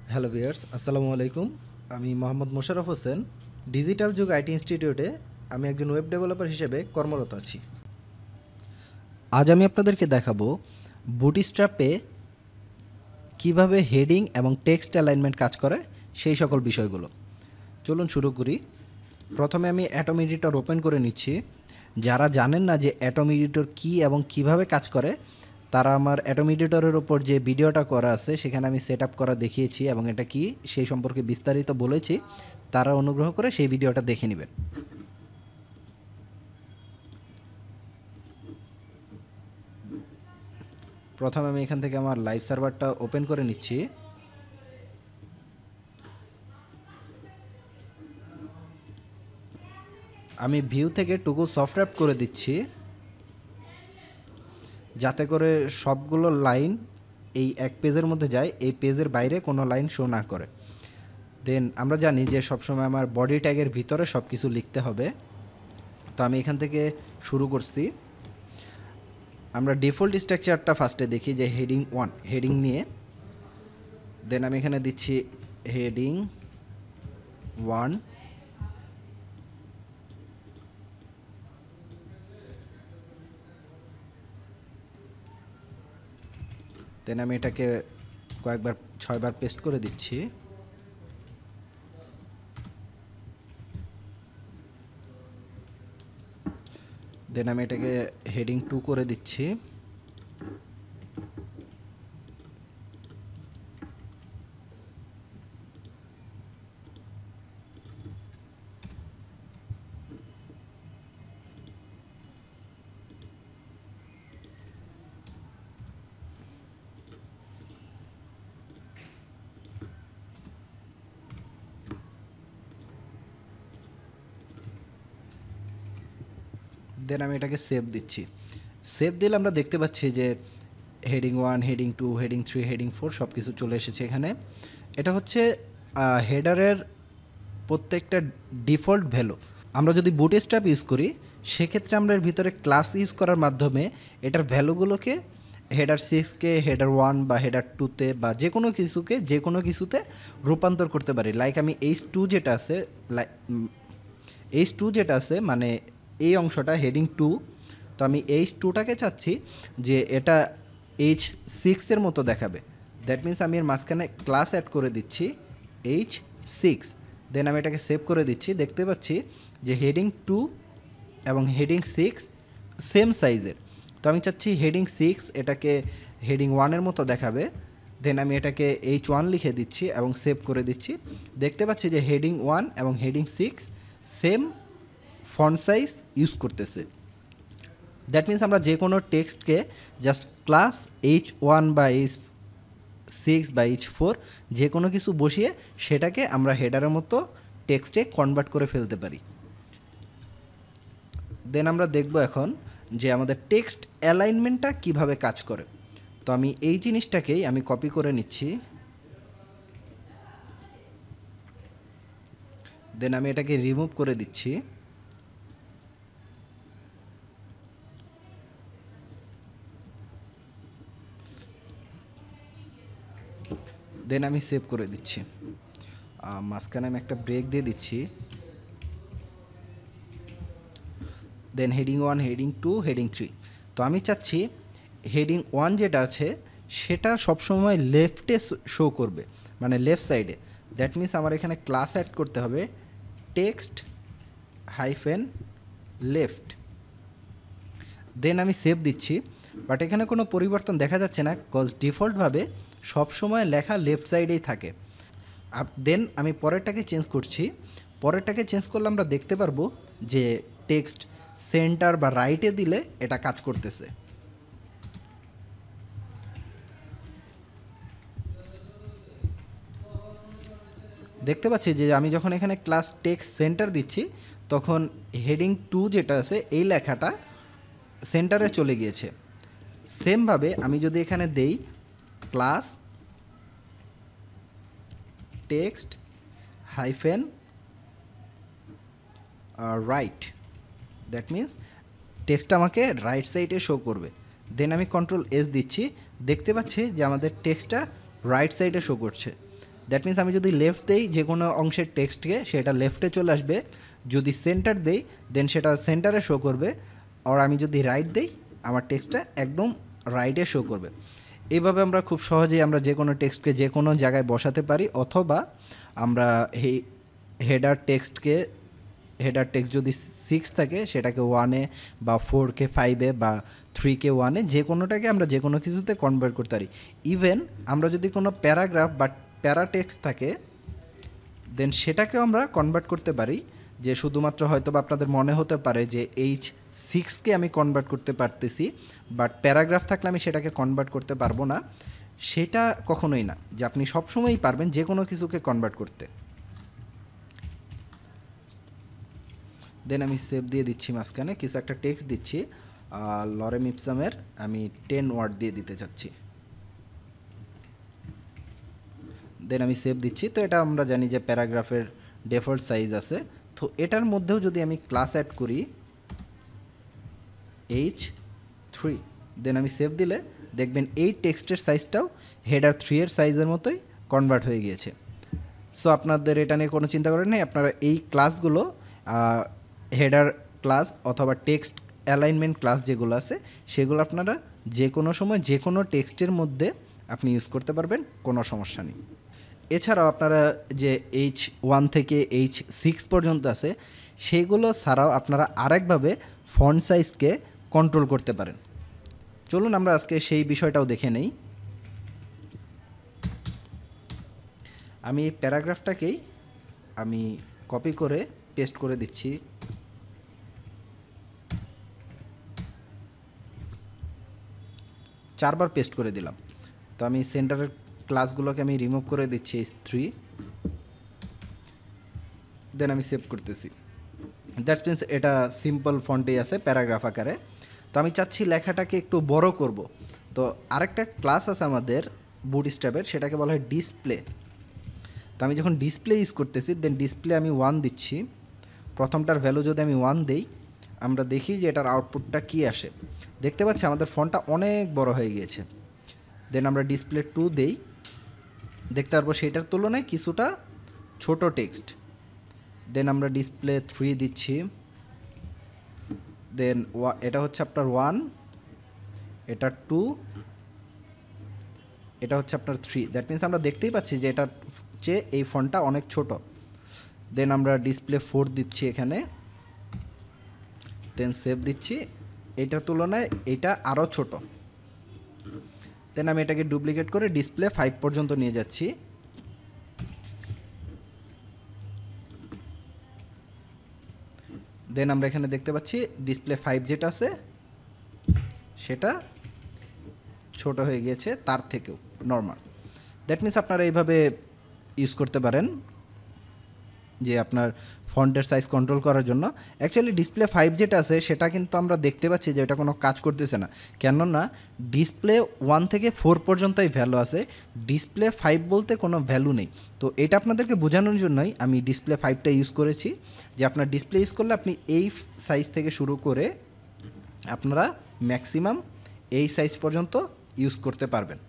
Hello viewers, আসসালামু আলাইকুম। আমি মোহাম্মদ মোশাররফ হোসেন। ডিজিটাল যুগ আইটি ইনস্টিটিউটে আমি একজন ওয়েব ডেভেলপার হিসেবে কর্মরত আছি। আজ আমি আপনাদেরকে দেখাবো বুটস্ট্র্যাপে কিভাবে হেডিং এবং টেক্সট অ্যালাইনমেন্ট কাজ করে সেই সকল বিষয়গুলো। চলুন শুরু করি। প্রথমে আমি অ্যাটম এডিটর ওপেন করে নিচ্ছি। যারা জানেন না যে অ্যাটম এডিটর কী এবং কিভাবে কাজ করে, তারা আমার অ্যাটম এডিটরের ওপর যে ভিডিওটা করা আছে সেখানে আমি সেট আপ করা দেখিয়েছি এবং এটা কি সেই সম্পর্কে বিস্তারিত বলেছি। তারা অনুগ্রহ করে সেই ভিডিওটা দেখে নেবেন। প্রথমে আমি এখান থেকে আমার লাইভ সার্ভারটা ওপেন করে নিচ্ছি। আমি ভিউ থেকে টুকু সফটওয়্যার করে দিচ্ছি যাতে করে সবগুলো লাইন এই এক পেজের মধ্যে যায়, এই পেজের বাইরে কোনো লাইন শো না করে। দেন আমরা জানি যে সবসময় আমার বডি ট্যাগের ভিতরে সব কিছু লিখতে হবে। তো আমি এখান থেকে শুরু করছি। আমরা ডিফল্ট স্ট্রাকচারটা ফার্স্টে দেখি যে হেডিং 1 হেডিং নিয়ে। দেন আমি এখানে দিচ্ছি হেডিং 1। দেন আমি এটাকে কয়েকবার 6বার পেস্ট করে দিচ্ছি। দেন আমি এটাকে হেডিং 2 করে দিচ্ছি। দেন আমি এটাকে সেভ দিচ্ছি। সেভ দিলে আমরা দেখতে পাচ্ছি যে হেডিং 1, হেডিং 2, হেডিং 3, হেডিং 4 সব কিছু চলে এসেছে এখানে। এটা হচ্ছে হেডারের প্রত্যেকটা ডিফল্ট ভ্যালু। আমরা যদি বুটস্ট্র্যাপ ইউজ করি সেক্ষেত্রে আমরা এর ভিতরে ক্লাস ইউজ করার মাধ্যমে এটার ভ্যালুগুলোকে হেডার 6কে হেডার 1 বা হেডার 2তে বা যে কোনো কিছুতে রূপান্তর করতে পারি। লাইক আমি H2 যেটা আছে মানে এই অংশটা হেডিং 2। তো আমি H2টাকে চাচ্ছি যে এটা H6 এর মতো দেখাবে। দ্যাট মিন্স আমি এর মাঝখানে ক্লাস অ্যাড করে দিচ্ছি H6। দেন আমি এটাকে সেভ করে দিচ্ছি। দেখতে পাচ্ছি যে হেডিং 2 এবং হেডিং 6 সেম সাইজের। তো আমি চাচ্ছি হেডিং 6 এটাকে হেডিং 1-এর মতো দেখাবে। দেন আমি এটাকে H1 লিখে দিচ্ছি এবং সেভ করে দিচ্ছি। দেখতে পাচ্ছি যে হেডিং 1 এবং heading 6 same font size use করতেছে। দ্যাট মিন্স আমরা যে কোনো টেক্সটকে জাস্ট ক্লাস H1 বা H6 বা H4 যে কোনো কিছু বসিয়ে সেটাকে আমরা হেডারের মতো টেক্সটে কনভার্ট করে ফেলতে পারি। দেন আমরা দেখব এখন যে আমাদের টেক্সট অ্যালাইনমেন্টটা কিভাবে কাজ করে। তো আমি এই জিনিসটাকেই আমি কপি করে নিচ্ছি। দেন আমি এটাকে রিমুভ করে দিচ্ছি। দেন আমি সেভ করে দিচ্ছি। মাঝখানে আমি একটা ব্রেক দিয়ে দিচ্ছি। Then heading 1, heading 2, heading 3। তো আমি চাচ্ছি হেডিং 1 যেটা আছে সেটা সবসময় লেফটে শো করবে, মানে লেফট সাইডে। দ্যাট মিন্স আমার এখানে ক্লাস অ্যাড করতে হবে টেক্সট হাইফেন লেফট। দেন আমি সেভ দিচ্ছি। বাট এখানে কোনো পরিবর্তন দেখা যাচ্ছে না, কজ ডিফল্টভাবে সবসময় লেখা লেফট সাইডেই থাকে। দেন আমি পরেরটাকে চেঞ্জ করছি। পরেরটাকে চেঞ্জ করলে আমরা দেখতে পারবো যে টেক্সট সেন্টার বা রাইটে দিলে এটা কাজ করতেছে। দেখতে পাচ্ছি যে আমি যখন এখানে ক্লাস টেক্সট সেন্টার দিচ্ছি তখন হেডিং 2 যেটা আছে এই লেখাটা সেন্টারে চলে গিয়েছে। সেমভাবে আমি যদি এখানে দেই class text hyphen right, that means টেক্সটটা আমাকে রাইট সাইডে শো করবে। দেন আমি কন্ট্রোল এস দিচ্ছি। দেখতে পাচ্ছি যে আমাদের টেক্সটটা রাইট সাইডে শো করছে। দ্যাট মিনস আমি যদি লেফট দেই যে কোনো অংশের টেক্সটকে সেটা লেফটে চলে আসবে, যদি সেন্টার দেই দেন সেটা সেন্টারে শো করবে, আর আমি যদি রাইট দেই আমার টেক্সটটা একদম রাইটে শো করবে। এইভাবে আমরা খুব সহজেই আমরা যে কোনো টেক্সটকে যে কোনো জায়গায় বসাতে পারি, অথবা আমরা এই হেডার টেক্সট যদি 6 থাকে সেটাকে 1-এ বা 4-কে 5-এ বা 3-কে 1-এ যে কোনোটাকে আমরা যে কোনো কিছুতে কনভার্ট করতে পারি। ইভেন আমরা যদি কোনো প্যারাগ্রাফ বা প্যারা টেক্সট থাকে দেন সেটাকেও আমরা কনভার্ট করতে পারি, যে শুধুমাত্র হয়তো বা আপনাদের মনে হতে পারে যে H6-কে আমি কনভার্ট করতে পারতেছি, বাট প্যারাগ্রাফ থাকলে আমি সেটাকে কনভার্ট করতে পারবো না। সেটা কখনোই না, যে আপনি সবসময়ই পারবেন যে কোনো কিছুকে কনভার্ট করতে। দেন আমি সেভ দিয়ে দিচ্ছি, মাঝখানে কিছু একটা টেক্সট দিচ্ছি, লরেম ইপসামের আমি 10 ওয়ার্ড দিয়ে দিতে চাচ্ছি। দেন আমি সেভ দিচ্ছি। তো এটা আমরা জানি যে প্যারাগ্রাফের ডিফল্ট সাইজ আছে, তো এটার মধ্যেও যদি আমি ক্লাস অ্যাড করি H3, দেন আমি সেভ দিলে দেখবেন এই টেক্সটের সাইজটাও হেডার 3 এর সাইজের মতোই কনভার্ট হয়ে গিয়েছে। সো আপনাদের এটা নিয়ে কোনো চিন্তা করেন নাই, আপনারা এই ক্লাসগুলো হেডার ক্লাস অথবা টেক্সট অ্যালাইনমেন্ট ক্লাস যেগুলো আছে সেগুলো আপনারা যে কোনো সময় যে কোনো টেক্সটের মধ্যে আপনি ইউজ করতে পারবেন, কোনো সমস্যা নেই। এছাড়াও আপনারা যে H1 থেকে H6 পর্যন্ত আছে সেগুলো ছাড়াও আপনারা আরেকভাবে ফন্ট সাইজকে কন্ট্রোল করতে পারেন। চলুন আমরা আজকে সেই বিষয়টাও দেখে নেই। আমি প্যারাগ্রাফটাকেই আমি কপি করে পেস্ট করে দিচ্ছি। চারবার পেস্ট করে দিলাম। তো আমি সেন্টারের ক্লাসগুলোকে আমি রিমুভ করে দিচ্ছি H3, দেন আমি সেভ করতেছি। দ্যাটস মিনস এটা সিম্পল ফন্টেই আছে প্যারাগ্রাফ আকারে। তো আমি চাচ্ছি লেখাটাকে একটু বড় করব। তো আরেকটা ক্লাস আছে আমাদের বুটস্ট্র্যাপের, সেটাকে বলা হয় ডিসপ্লে। তো আমি যখন ডিসপ্লে ইউজ করতেছি দেন ডিসপ্লে আমি 1 দিচ্ছি। প্রথমটার ভ্যালু যদি আমি 1 দিই আমরা দেখি যে এটার আউটপুটটা কী আসে। দেখতে পাচ্ছি আমাদের ফন্টটা অনেক বড় হয়ে গিয়েছে। দেন আমরা ডিসপ্লে 2 দেই, দেখতে পারবো সেটার তুলনায় কিছুটা ছোট টেক্সট। দেন আমরা ডিসপ্লে 3 দিচ্ছি, দেন এটা হচ্ছে আপনার 1, এটা 2, এটা হচ্ছে আপনার 3। দ্যাট মিনস আমরা দেখতেই পাচ্ছি যে এটার চেয়ে এই ফন্টটা অনেক ছোট। দেন আমরা ডিসপ্লে 4 দিচ্ছি এখানে, দেন সেভ দিচ্ছি। এটার তুলনায় এটা আরও ছোট। দেন আমি এটাকে ডুপ্লিকেট করে ডিসপ্লে 5 পর্যন্ত নিয়ে যাচ্ছি। দেন আমরা এখানে দেখতে পাচ্ছি ডিসপ্লে 5 যেটা আছে সেটা ছোট হয়ে গিয়েছে তার থেকেও নর্মাল। দ্যাট মিনস আপনারা এইভাবে ইউজ করতে পারেন যে আপনার ফন্টের সাইজ কন্ট্রোল করার জন্য। অ্যাকচুয়ালি ডিসপ্লে 5 যেটা আছে সেটা কিন্তু আমরা দেখতে পাচ্ছি যে এটা কোনো কাজ করতেছে না, কেননা ডিসপ্লে 1 থেকে 4 পর্যন্তই ভ্যালু আছে, ডিসপ্লে 5 বলতে কোনো ভ্যালু নেই। তো এটা আপনাদেরকে বোঝানোর জন্যই আমি ডিসপ্লে 5টা ইউজ করেছি, যে আপনার ডিসপ্লে ইউজ করলে আপনি এই সাইজ থেকে শুরু করে আপনারা ম্যাক্সিমাম এই সাইজ পর্যন্ত ইউজ করতে পারবেন।